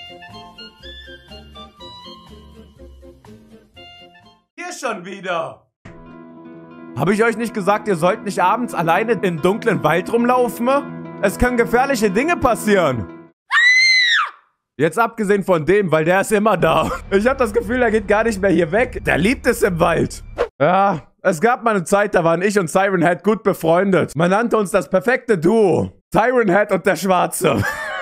Hier schon wieder. Habe ich euch nicht gesagt, ihr sollt nicht abends alleine im dunklen Wald rumlaufen? Es können gefährliche Dinge passieren. Jetzt abgesehen von dem, weil der ist immer da. Ich habe das Gefühl, er geht gar nicht mehr hier weg. Der liebt es im Wald. Ja, es gab mal eine Zeit, da waren ich und Siren Head gut befreundet. Man nannte uns das perfekte Duo. Siren Head und der Schwarze.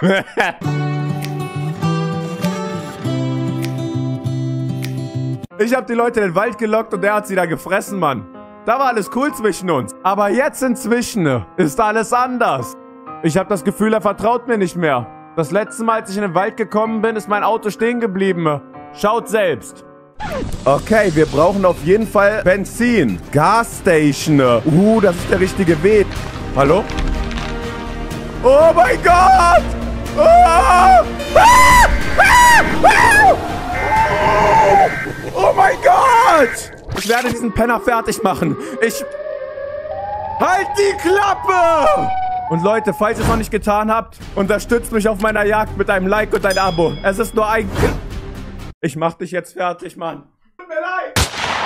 Ich habe die Leute in den Wald gelockt und er hat sie da gefressen, Mann. Da war alles cool zwischen uns. Aber jetzt inzwischen ist alles anders. Ich habe das Gefühl, er vertraut mir nicht mehr. Das letzte Mal, als ich in den Wald gekommen bin, ist mein Auto stehen geblieben. Schaut selbst. Okay, wir brauchen auf jeden Fall Benzin. Gasstation. Das ist der richtige Weg. Hallo? Oh mein Gott! Oh mein Gott! Ich werde diesen Penner fertig machen. Halt die Klappe! Und Leute, falls ihr es noch nicht getan habt, unterstützt mich auf meiner Jagd mit einem Like und ein Abo. Es ist nur ein... Ich mach dich jetzt fertig, Mann. Tut mir leid!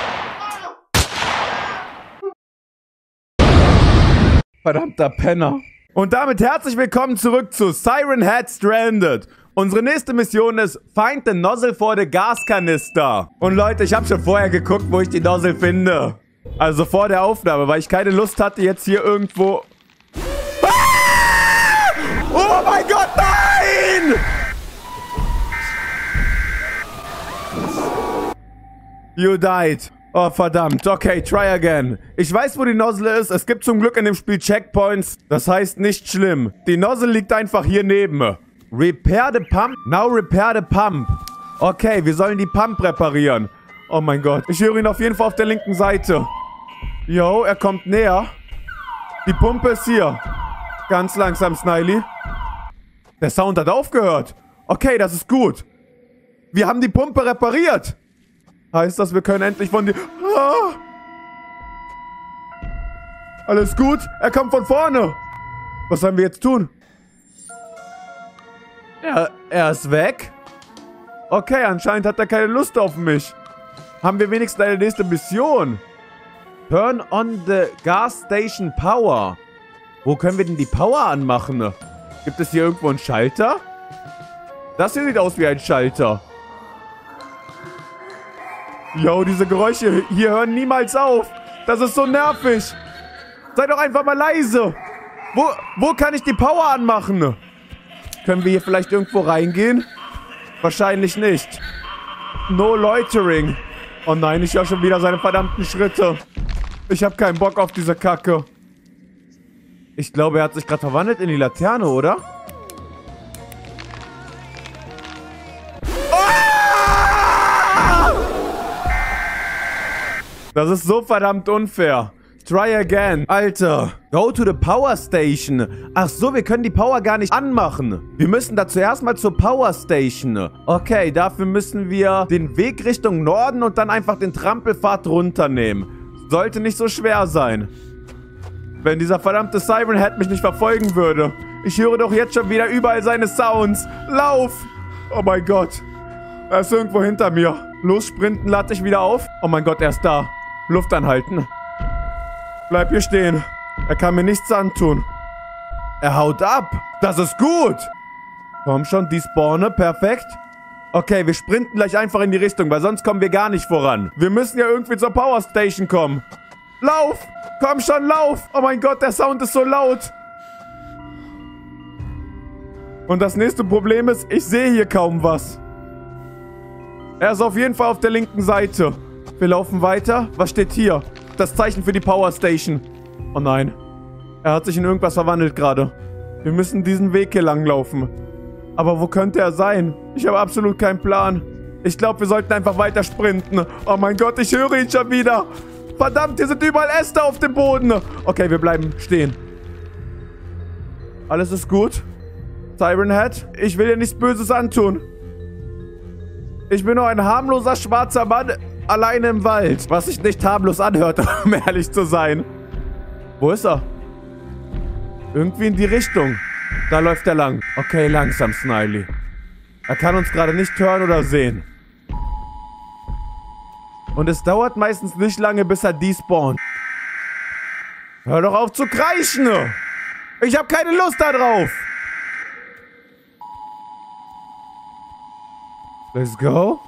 Verdammter Penner. Und damit herzlich willkommen zurück zu Siren Head Stranded. Unsere nächste Mission ist, find the nozzle for the Gaskanister. Und Leute, ich habe schon vorher geguckt, wo ich die Nozzle finde. Also vor der Aufnahme, weil ich keine Lust hatte, jetzt hier irgendwo... Oh mein Gott, nein! You died. Oh, verdammt. Okay, try again. Ich weiß, wo die Nozzle ist. Es gibt zum Glück in dem Spiel Checkpoints. Das heißt, nicht schlimm. Die Nozzle liegt einfach hier neben. Repair the pump. Now repair the pump. Okay, wir sollen die Pump reparieren. Oh mein Gott. Ich höre ihn auf jeden Fall auf der linken Seite. Yo, er kommt näher. Die Pumpe ist hier. Ganz langsam, Sniley. Der Sound hat aufgehört. Okay, das ist gut. Wir haben die Pumpe repariert. Heißt das, wir können endlich von die... Ah. Alles gut? Er kommt von vorne. Was sollen wir jetzt tun? Er ist weg? Okay, anscheinend hat er keine Lust auf mich. Haben wir wenigstens eine nächste Mission? Turn on the gas station power. Wo können wir denn die Power anmachen? Gibt es hier irgendwo einen Schalter? Das hier sieht aus wie ein Schalter. Yo, diese Geräusche hier hören niemals auf. Das ist so nervig. Sei doch einfach mal leise. Wo kann ich die Power anmachen? Können wir hier vielleicht irgendwo reingehen? Wahrscheinlich nicht. No loitering. Oh nein, ich höre schon wieder seine verdammten Schritte. Ich habe keinen Bock auf diese Kacke. Ich glaube, er hat sich gerade verwandelt in die Laterne, oder? Ah! Das ist so verdammt unfair. Try again. Alter. Go to the power station. Ach so, wir können die Power gar nicht anmachen. Wir müssen da zuerst mal zur Power station. Okay, dafür müssen wir den Weg Richtung Norden und dann einfach den Trampelpfad runternehmen. Sollte nicht so schwer sein. Wenn dieser verdammte Siren Head mich nicht verfolgen würde. Ich höre doch jetzt schon wieder überall seine Sounds. Lauf! Oh mein Gott. Er ist irgendwo hinter mir. Los, sprinten, lade ich wieder auf. Oh mein Gott, er ist da. Luft anhalten. Bleib hier stehen. Er kann mir nichts antun. Er haut ab. Das ist gut. Komm schon, die Spawne. Perfekt. Okay, wir sprinten gleich einfach in die Richtung, weil sonst kommen wir gar nicht voran. Wir müssen ja irgendwie zur Power Station kommen. Lauf! Komm schon, lauf! Oh mein Gott, der Sound ist so laut. Und das nächste Problem ist, ich sehe hier kaum was. Er ist auf jeden Fall auf der linken Seite. Wir laufen weiter. Was steht hier? Das Zeichen für die Power Station. Oh nein. Er hat sich in irgendwas verwandelt gerade. Wir müssen diesen Weg hier lang laufen. Aber wo könnte er sein? Ich habe absolut keinen Plan. Ich glaube, wir sollten einfach weiter sprinten. Oh mein Gott, ich höre ihn schon wieder. Verdammt, hier sind überall Äste auf dem Boden. Okay, wir bleiben stehen. Alles ist gut. Siren Head, ich will dir nichts Böses antun. Ich bin nur ein harmloser schwarzer Mann alleine im Wald. Was sich nicht harmlos anhört, um ehrlich zu sein. Wo ist er? Irgendwie in die Richtung. Da läuft er lang. Okay, langsam, Sniley. Er kann uns gerade nicht hören oder sehen. Und es dauert meistens nicht lange, bis er despawnt. Hör doch auf zu kreischen! Ich habe keine Lust da drauf! Let's go.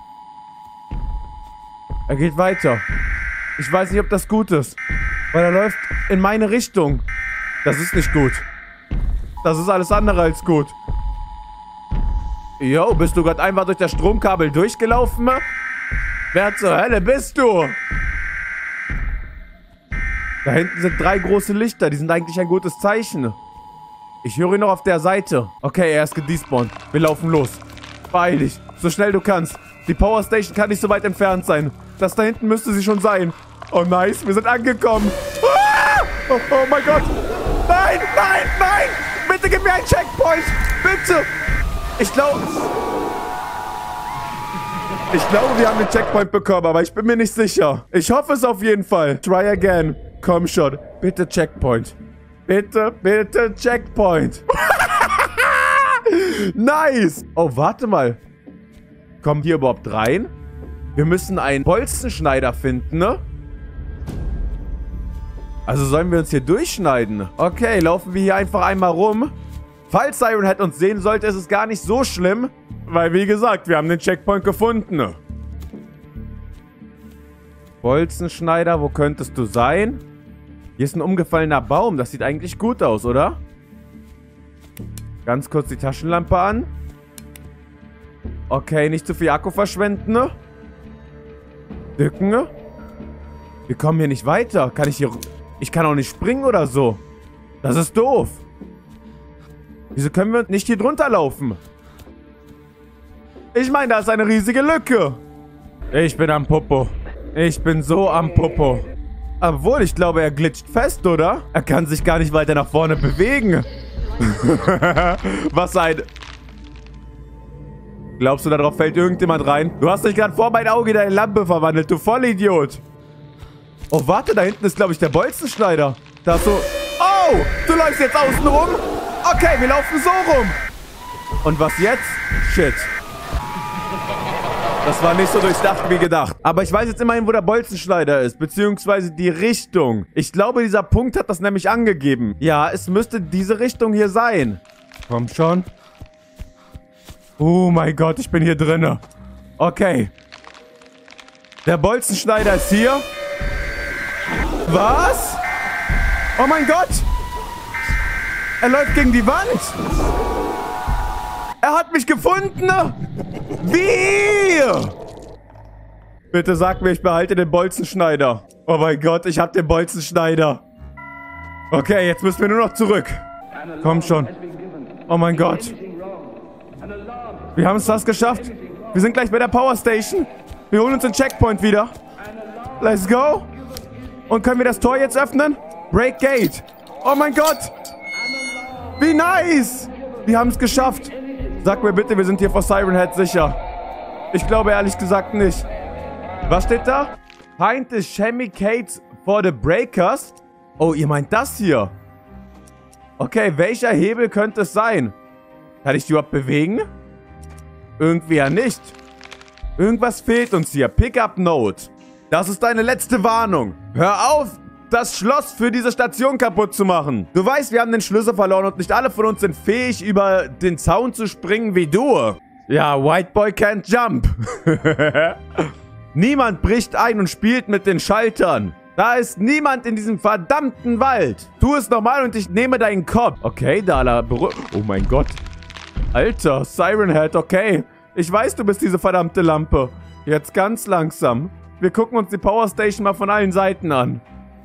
Er geht weiter. Ich weiß nicht, ob das gut ist. Weil er läuft in meine Richtung. Das ist nicht gut. Das ist alles andere als gut. Yo, bist du gerade einfach durch das Stromkabel durchgelaufen? Wer zur Hölle bist du? Da hinten sind 3 große Lichter. Die sind eigentlich ein gutes Zeichen. Ich höre ihn noch auf der Seite. Okay, er ist gedespawnt. Wir laufen los. Beeil dich. So schnell du kannst. Die Power Station kann nicht so weit entfernt sein. Das da hinten müsste sie schon sein. Oh, nice. Wir sind angekommen. Ah! Oh mein Gott. Nein, nein, nein. Bitte gib mir einen Checkpoint. Bitte. Ich glaube, wir haben den Checkpoint bekommen, aber ich bin mir nicht sicher. Ich hoffe es auf jeden Fall. Try again. Komm schon. Bitte Checkpoint. Bitte, bitte Checkpoint. Nice. Oh, warte mal. Kommen wir überhaupt rein? Wir müssen einen Bolzenschneider finden, ne? Also sollen wir uns hier durchschneiden? Okay, laufen wir hier einfach einmal rum. Falls Siren Head uns sehen sollte, ist es gar nicht so schlimm. Weil, wie gesagt, wir haben den Checkpoint gefunden. Bolzenschneider, wo könntest du sein? Hier ist ein umgefallener Baum. Das sieht eigentlich gut aus, oder? Ganz kurz die Taschenlampe an. Okay, nicht zu viel Akku verschwenden. Dücken. Wir kommen hier nicht weiter. Kann ich hier... Ich kann auch nicht springen oder so. Das ist doof. Wieso können wir nicht hier drunter laufen? Ich meine, da ist eine riesige Lücke. Ich bin am Popo. Ich bin so am Popo. Obwohl, ich glaube, er glitscht fest, oder? Er kann sich gar nicht weiter nach vorne bewegen. Was ein... Glaubst du, darauf fällt irgendjemand rein? Du hast dich gerade vor mein Auge in eine Lampe verwandelt, du Vollidiot. Oh, warte, da hinten ist, glaube ich, der Bolzenschneider. Da ist so... Oh, du läufst jetzt außen rum? Okay, wir laufen so rum. Und was jetzt? Shit. Das war nicht so durchdacht wie gedacht. Aber ich weiß jetzt immerhin, wo der Bolzenschneider ist. Beziehungsweise die Richtung. Ich glaube, dieser Punkt hat das nämlich angegeben. Ja, es müsste diese Richtung hier sein. Komm schon. Oh mein Gott, ich bin hier drinne. Okay. Der Bolzenschneider ist hier. Was? Oh mein Gott. Er läuft gegen die Wand. Er hat mich gefunden. Wie? Bitte sag mir, ich behalte den Bolzenschneider. Oh mein Gott, ich habe den Bolzenschneider. Okay, jetzt müssen wir nur noch zurück. Komm schon. Oh mein Gott. Wir haben es fast geschafft. Wir sind gleich bei der Power Station. Wir holen uns den Checkpoint wieder. Let's go. Und können wir das Tor jetzt öffnen? Break Gate. Oh mein Gott. Wie nice. Wir haben es geschafft. Sag mir bitte, wir sind hier vor Siren Head sicher. Ich glaube ehrlich gesagt nicht. Was steht da? Find the chemicates for the breakers. Oh, ihr meint das hier? Okay, welcher Hebel könnte es sein? Kann ich die überhaupt bewegen? Irgendwie ja nicht. Irgendwas fehlt uns hier. Pickup Note. Das ist deine letzte Warnung. Hör auf, das Schloss für diese Station kaputt zu machen. Du weißt, wir haben den Schlüssel verloren und nicht alle von uns sind fähig, über den Zaun zu springen wie du. Ja, White Boy can't jump. Niemand bricht ein und spielt mit den Schaltern. Da ist niemand in diesem verdammten Wald. Tu es nochmal und ich nehme deinen Kopf. Okay, Dala. Oh mein Gott. Alter, Siren Head, okay. Ich weiß, du bist diese verdammte Lampe. Jetzt ganz langsam. Wir gucken uns die Power Station mal von allen Seiten an.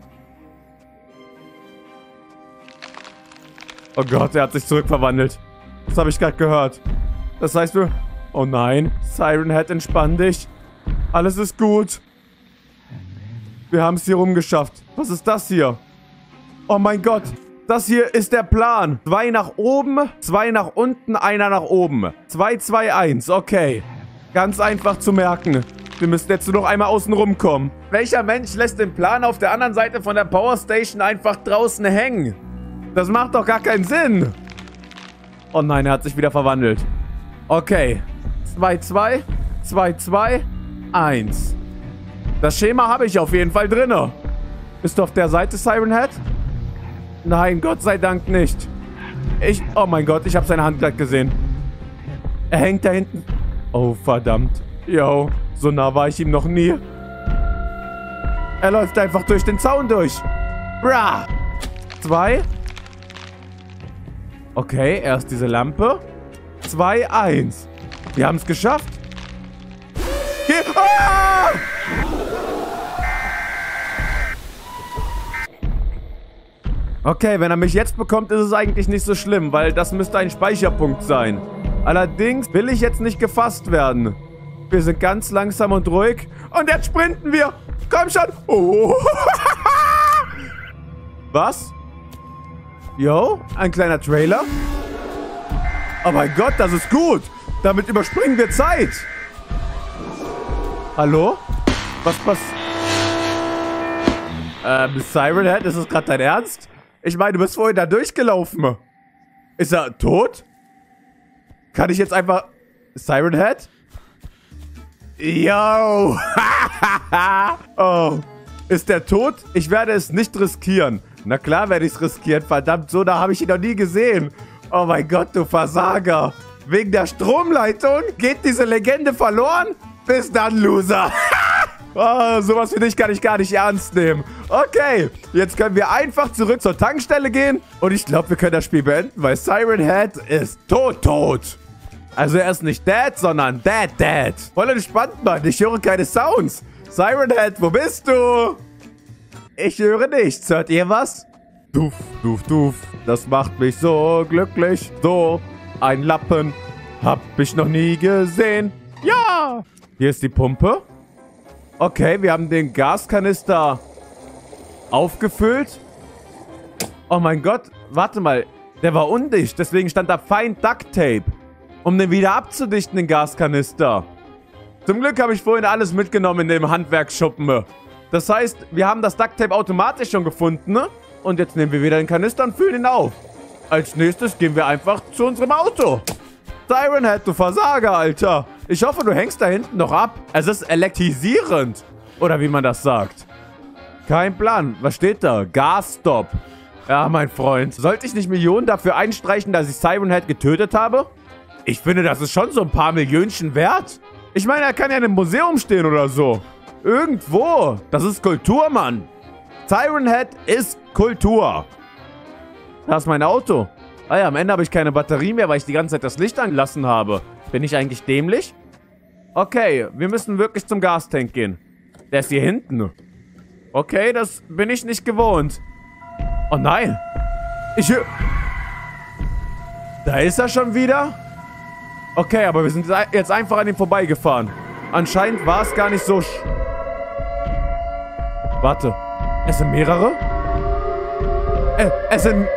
Oh Gott, er hat sich zurückverwandelt. Das habe ich gerade gehört. Das heißt, wir... Oh nein, Siren Head, entspann dich. Alles ist gut. Wir haben es hier rumgeschafft. Was ist das hier? Oh mein Gott. Das hier ist der Plan. 2 nach oben, 2 nach unten, 1 nach oben. 2, 2, 1. Okay. Ganz einfach zu merken. Wir müssen jetzt nur noch einmal außen rumkommen. Welcher Mensch lässt den Plan auf der anderen Seite von der Power Station einfach draußen hängen? Das macht doch gar keinen Sinn. Oh nein, er hat sich wieder verwandelt. Okay. 2, 2, 2, 2, 1. Das Schema habe ich auf jeden Fall drin. Bist du auf der Seite, Siren Head? Nein, Gott sei Dank nicht. Oh mein Gott, ich habe seine Hand gerade gesehen. Er hängt da hinten. Oh, verdammt. Yo, so nah war ich ihm noch nie. Er läuft einfach durch den Zaun durch. Bra. 2. Okay, erst diese Lampe. 2, 1. Wir haben es geschafft. Ah! Okay, wenn er mich jetzt bekommt, ist es eigentlich nicht so schlimm, weil das müsste ein Speicherpunkt sein. Allerdings will ich jetzt nicht gefasst werden. Wir sind ganz langsam und ruhig. Und jetzt sprinten wir. Komm schon. Oh. Was? Yo, ein kleiner Trailer. Oh mein Gott, das ist gut. Damit überspringen wir Zeit. Hallo? Was Siren Head, ist das gerade dein Ernst? Ich meine, du bist vorhin da durchgelaufen. Ist er tot? Kann ich jetzt einfach... Siren Head? Yo! Oh. Ist der tot? Ich werde es nicht riskieren. Na klar werde ich es riskieren. Verdammt, so da habe ich ihn noch nie gesehen. Oh mein Gott, du Versager. Wegen der Stromleitung geht diese Legende verloren? Bis dann, Loser. Oh, sowas wie dich kann ich gar nicht ernst nehmen. Okay, jetzt können wir einfach zurück zur Tankstelle gehen. Und ich glaube, wir können das Spiel beenden, weil Siren Head ist tot. Also er ist nicht dead, sondern dead. Voll entspannt, Mann. Ich höre keine Sounds. Siren Head, wo bist du? Ich höre nichts. Hört ihr was? Duf. Das macht mich so glücklich. So ein Lappen hab ich noch nie gesehen. Ja! Hier ist die Pumpe. Okay, wir haben den Gaskanister aufgefüllt. Oh mein Gott, warte mal. Der war undicht, deswegen stand da Feind Duct Tape. Um den wieder abzudichten, den Gaskanister. Zum Glück habe ich vorhin alles mitgenommen in dem Handwerksschuppen. Das heißt, wir haben das Duct Tape automatisch schon gefunden. Ne? Und jetzt nehmen wir wieder den Kanister und füllen ihn auf. Als nächstes gehen wir einfach zu unserem Auto. Siren Head, du Versager, Alter. Ich hoffe, du hängst da hinten noch ab. Es ist elektrisierend. Oder wie man das sagt. Kein Plan. Was steht da? Gasstop. Ja, mein Freund. Sollte ich nicht Millionen dafür einstreichen, dass ich Siren Head getötet habe? Ich finde, das ist schon so ein paar Millionchen wert. Ich meine, er kann ja in einem Museum stehen oder so. Irgendwo. Das ist Kultur, Mann. Siren Head ist Kultur. Da ist mein Auto. Ah ja, am Ende habe ich keine Batterie mehr, weil ich die ganze Zeit das Licht angelassen habe. Bin ich eigentlich dämlich? Okay, wir müssen wirklich zum Gastank gehen. Der ist hier hinten. Okay, das bin ich nicht gewohnt. Oh nein. Da ist er schon wieder? Okay, aber wir sind jetzt einfach an ihm vorbeigefahren. Anscheinend war es gar nicht so... Warte. Es sind mehrere? Es sind...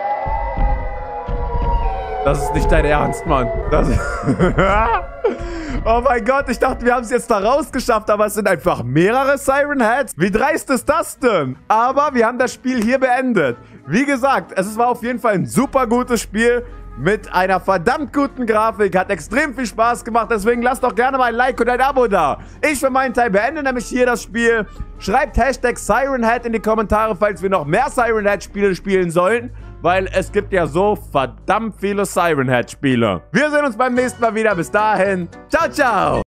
Das ist nicht dein Ernst, Mann. Oh mein Gott, ich dachte, wir haben es jetzt da rausgeschafft, aber es sind einfach mehrere Siren Heads. Wie dreist ist das denn? Aber wir haben das Spiel hier beendet. Wie gesagt, es war auf jeden Fall ein super gutes Spiel mit einer verdammt guten Grafik. Hat extrem viel Spaß gemacht, deswegen lasst doch gerne mal ein Like und ein Abo da. Ich für meinen Teil beende nämlich hier das Spiel. Schreibt Hashtag Siren Head in die Kommentare, falls wir noch mehr Siren Head Spiele spielen sollen. Weil es gibt ja so verdammt viele Siren Head Spiele. Wir sehen uns beim nächsten Mal wieder. Bis dahin. Ciao, ciao.